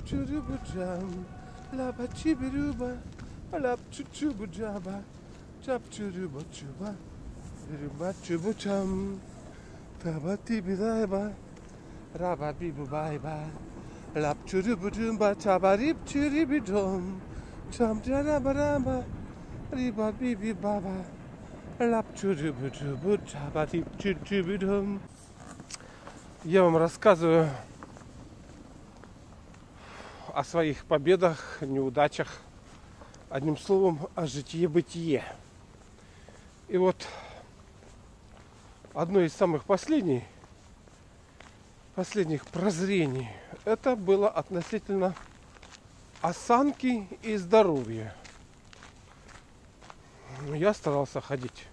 Чапчурубуджам, лаба чибируба, лап чучубуджаба, чапчурубучуба, рыба чубучам, таба тибидайба, раба бибубайба, лап чурубуджумба, чабарип чурибидом, чам джарабараба, риба бибибаба, лап чурубуджубу, чабарип чурибидом. Я вам рассказываю о своих победах, неудачах, одним словом, о житие-бытие. И вот одно из самых последних прозрений, это было относительно осанки и здоровья. Я старался ходить,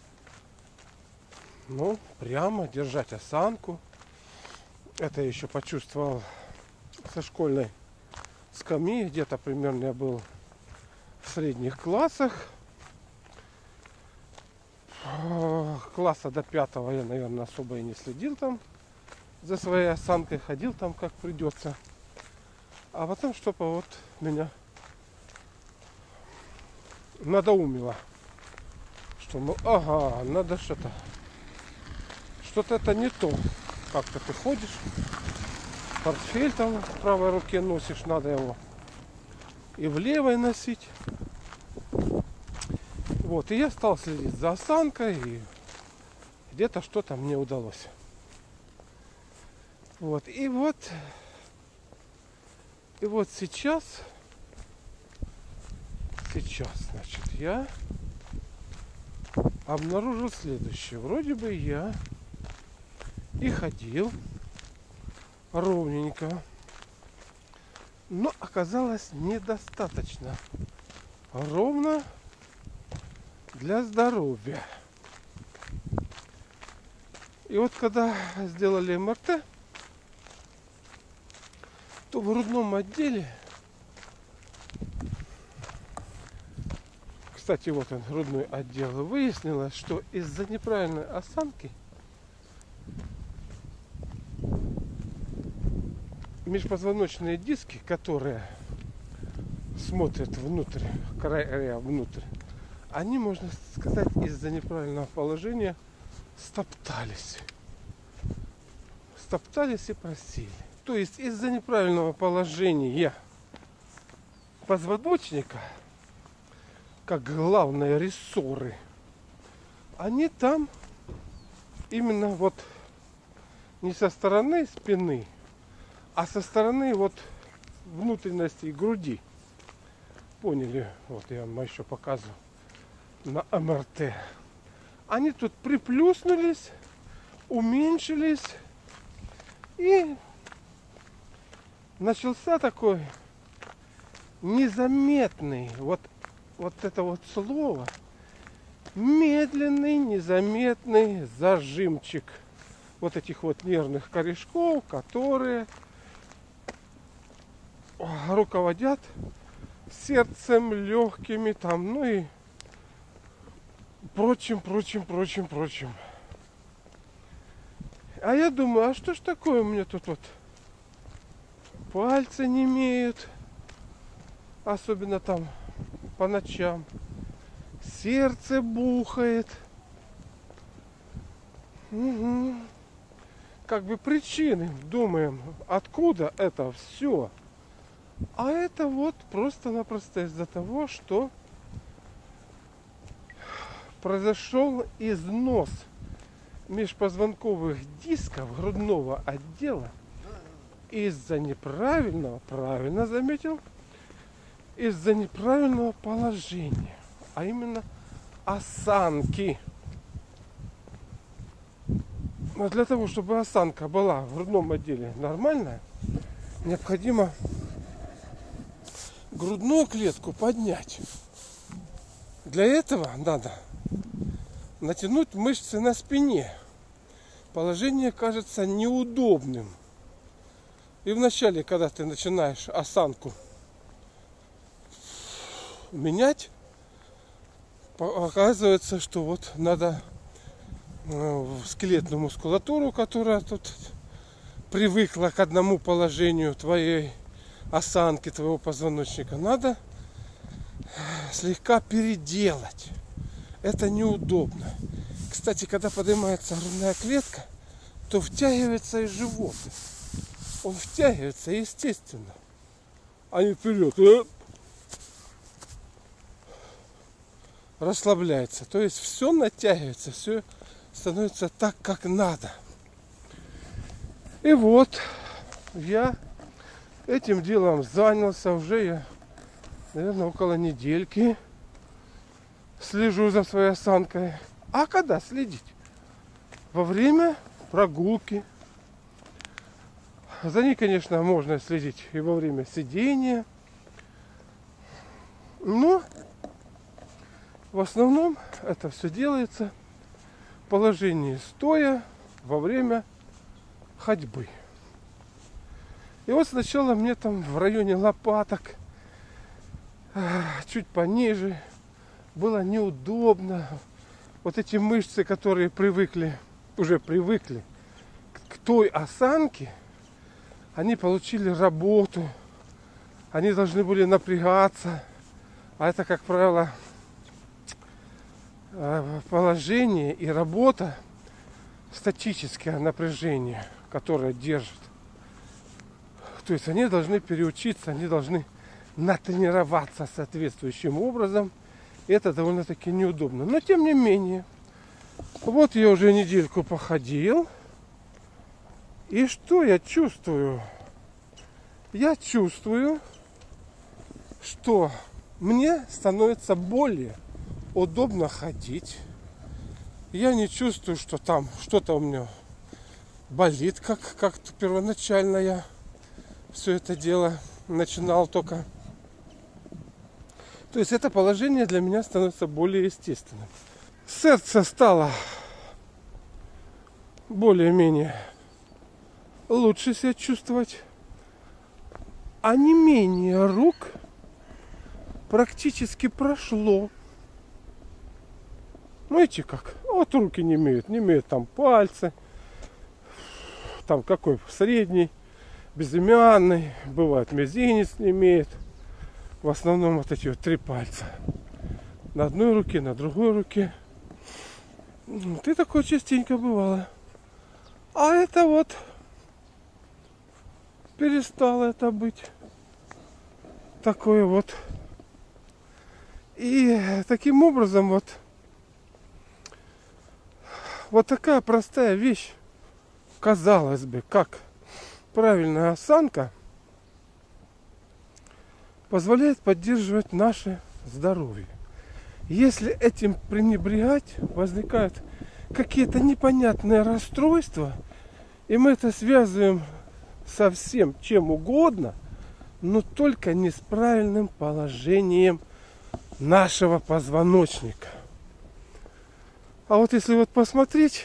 прямо, держать осанку. Это я еще почувствовал со школьной скамьи, где-то примерно я был в средних классах. Класса до 5-го я, наверное, особо и не следил там за своей осанкой, ходил там как придется. А потом что-то вот меня надоумило, что надо что-то это не то. Как-то ты ходишь, портфель там в правой руке носишь, надо его и в левой носить. Вот, и я стал следить за осанкой, и где-то что-то мне удалось. Вот, и вот сейчас, значит, я обнаружил следующее. Вроде бы я и ходил ровненько, но оказалось недостаточно ровно для здоровья. И вот когда сделали МРТ, то в грудном отделе, кстати, вот он, грудной отдел, выяснилось, что из-за неправильной осанки межпозвоночные диски, которые смотрят внутрь, края внутрь, они, можно сказать, из-за неправильного положения стоптались и просели. То есть из-за неправильного положения позвоночника, как главные рессоры, они там именно вот не со стороны спины, а со стороны вот внутренности груди. Поняли? Вот я вам еще показываю на МРТ. Они тут приплюснулись, уменьшились, и начался такой незаметный, вот это вот слово, медленный, незаметный зажимчик вот этих вот нервных корешков, которые руководят сердцем, легкими там, и прочим. А я думаю, а что ж такое у меня тут вот пальцы немеют, особенно там по ночам, сердце бухает. Как бы причины, думаем, откуда это все. А это вот просто-напросто из-за того, что произошел износ межпозвонковых дисков грудного отдела из-за неправильного, правильно заметил, из-за неправильного положения, а именно осанки. Но для того, чтобы осанка была в грудном отделе нормальная, необходимо грудную клетку поднять. Для этого надо натянуть мышцы на спине. Положение кажется неудобным. И вначале, когда ты начинаешь осанку менять, оказывается, что вот надо скелетную мускулатуру, которая тут привыкла к одному положению твоей осанки твоего позвоночника надо слегка переделать. Это неудобно. Кстати, когда поднимается грудная клетка, то втягивается и живот. Он втягивается естественно. А не вперед. Расслабляется. То есть все натягивается, все становится так, как надо. И вот я этим делом занялся уже я, наверное, около недельки. Слежу за своей осанкой. А когда следить? Во время прогулки. За ней, конечно, можно следить и во время сидения. Но в основном это все делается в положении стоя во время ходьбы. И вот сначала мне там в районе лопаток, чуть пониже, было неудобно. Вот эти мышцы, которые уже привыкли к той осанке, они получили работу, они должны были напрягаться. А это, как правило, положение и работа, статическое напряжение, которое держит. То есть они должны переучиться, они должны натренироваться соответствующим образом. И это довольно-таки неудобно. Но тем не менее, вот я уже недельку походил. И что я чувствую? Я чувствую, что мне становится более удобно ходить. Я не чувствую, что там что-то у меня болит, как-то первоначально я все это дело начинал только. То есть это положение для меня становится более естественным. Сердце стало более-менее лучше себя чувствовать. А онемение рук практически прошло. Знаете как? Вот руки не имеют там пальцы. Там какой средний, безымянный. Бывает мизинец не имеет. В основном вот эти вот 3 пальца. На одной руке, на другой руке. Ты такое частенько бывало. А это вот перестало это быть. Такое вот. И таким образом вот такая простая вещь, казалось бы, как правильная осанка, позволяет поддерживать наше здоровье. Если этим пренебрегать, возникают какие-то непонятные расстройства, и мы это связываем со всем чем угодно, но только не с правильным положением нашего позвоночника. А вот если вот посмотреть,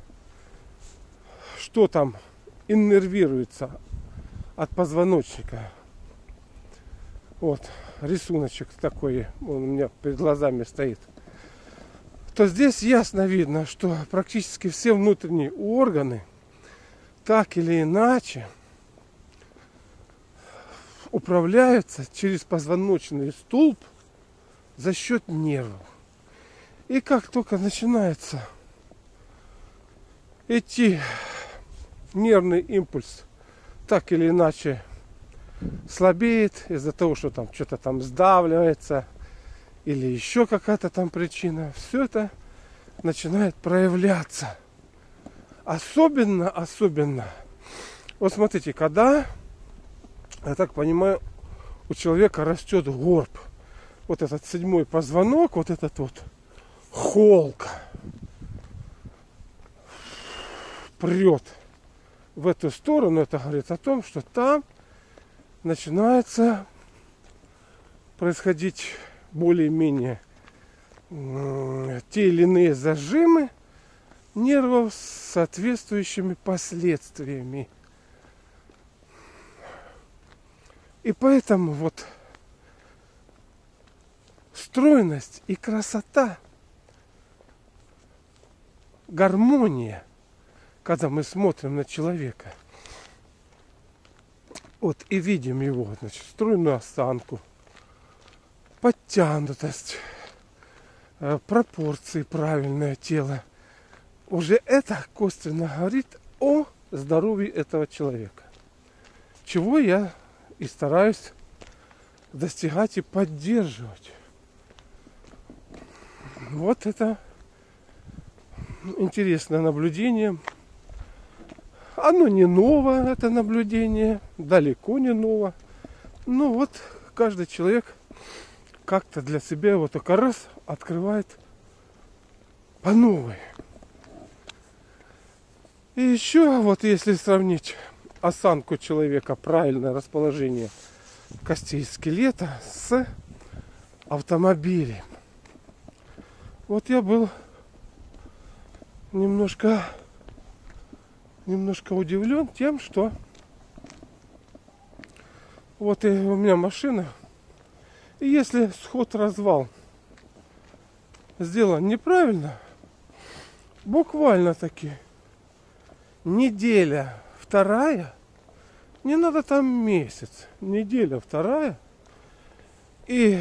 что там иннервируется от позвоночника, вот рисуночек такой, он у меня перед глазами стоит, то здесь ясно видно, что практически все внутренние органы так или иначе управляются через позвоночный столб за счет нервов. И как только начинается идти нервный импульс, так или иначе слабеет из-за того, что там что-то там сдавливается или еще какая-то там причина, все это начинает проявляться. Особенно, вот смотрите, когда, я так понимаю, у человека растет горб, вот этот 7-й позвонок, вот этот вот холка прет в эту сторону, это говорит о том, что там начинается происходить более-менее те или иные зажимы нервов с соответствующими последствиями. И поэтому вот стройность и красота, гармония, когда мы смотрим на человека, Вот и видим его, значит, стройную осанку, подтянутость, пропорции правильное тело. Уже это косвенно говорит о здоровье этого человека. Чего я и стараюсь достигать и поддерживать. Вот это интересное наблюдение. Оно не новое, это наблюдение, далеко не ново. Но вот каждый человек как-то для себя его только раз открывает по новой. И еще вот если сравнить осанку человека, правильное расположение костей скелета с автомобилем. Вот я был немножко удивлен тем, что вот и у меня машина, и если сход-развал сделан неправильно, буквально таки неделя, вторая, не надо там месяц, неделя, вторая, и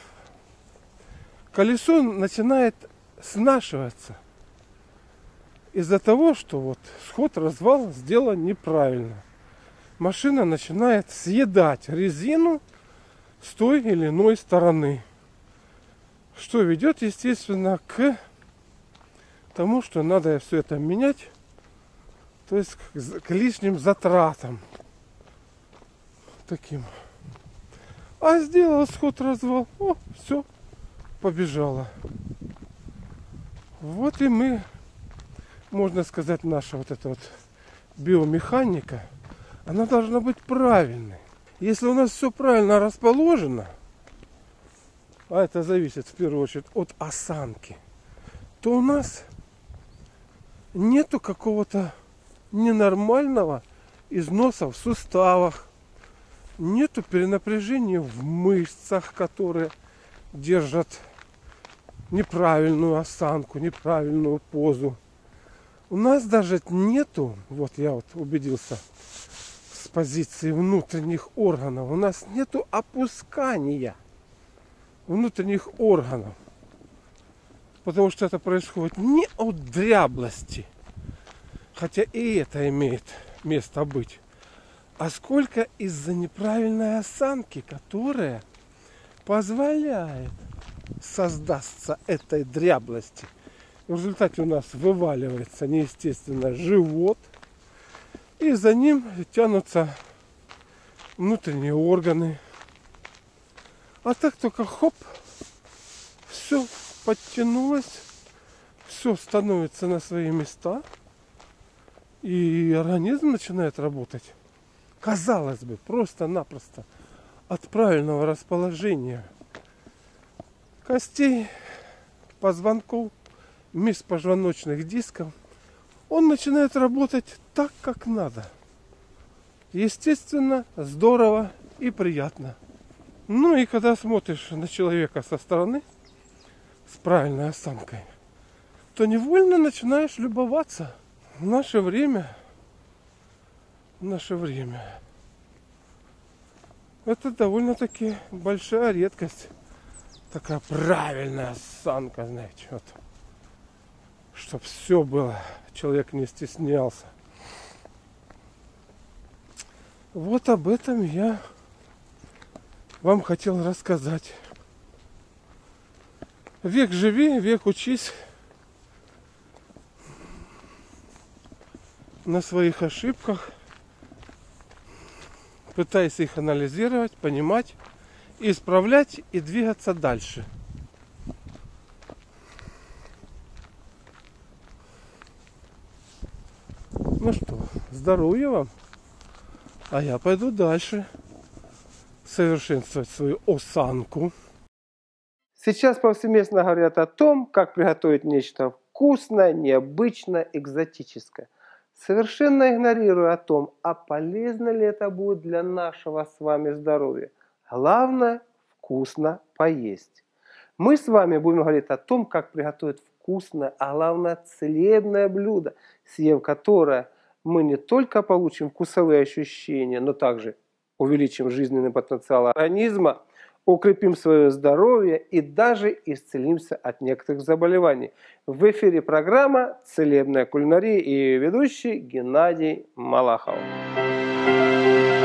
колесо начинает снашиваться из-за того, что вот сход-развал сделан неправильно. Машина начинает съедать резину с той или иной стороны, что ведет, естественно, к тому, что надо все это менять, то есть к лишним затратам таким. А сделал сход-развал, о, все, побежала. Вот и мы, можно сказать, наша вот эта вот биомеханика, она должна быть правильной. Если у нас все правильно расположено, а это зависит в первую очередь от осанки, то у нас нету какого-то ненормального износа в суставах, нету перенапряжения в мышцах, которые держат неправильную осанку, неправильную позу. У нас даже нету, вот я вот убедился с позиции внутренних органов, у нас нету опускания внутренних органов. Потому что это происходит не от дряблости, хотя и это имеет место быть, а сколько из-за неправильной осанки, которая позволяет создаться этой дряблости. В результате у нас вываливается неестественно живот, и за ним тянутся внутренние органы. А так только хоп, все подтянулось, все становится на свои места, и организм начинает работать. Казалось бы, просто-напросто от правильного расположения костей, позвонков, межпозвоночных дисков, он начинает работать так, как надо. Естественно, здорово и приятно. Ну и когда смотришь на человека со стороны, с правильной осанкой, то невольно начинаешь любоваться. В наше время это довольно-таки большая редкость. Такая правильная осанка, знаете, вот. Чтоб все было, человек не стеснялся. Вот об этом я вам хотел рассказать. Век живи, век учись. На своих ошибках. Пытайся их анализировать, понимать, исправлять и двигаться дальше. Ну что, здоровья вам. А я пойду дальше совершенствовать свою осанку. Сейчас повсеместно говорят о том, как приготовить нечто вкусное, необычное, экзотическое. Совершенно игнорируя о том, а полезно ли это будет для нашего с вами здоровья. Главное – вкусно поесть. Мы с вами будем говорить о том, как приготовить вкусное, а главное целебное блюдо, съев которое мы не только получим вкусовые ощущения, но также увеличим жизненный потенциал организма, укрепим свое здоровье и даже исцелимся от некоторых заболеваний. В эфире программа «Целебная кулинария» и ее ведущий Геннадий Малахов.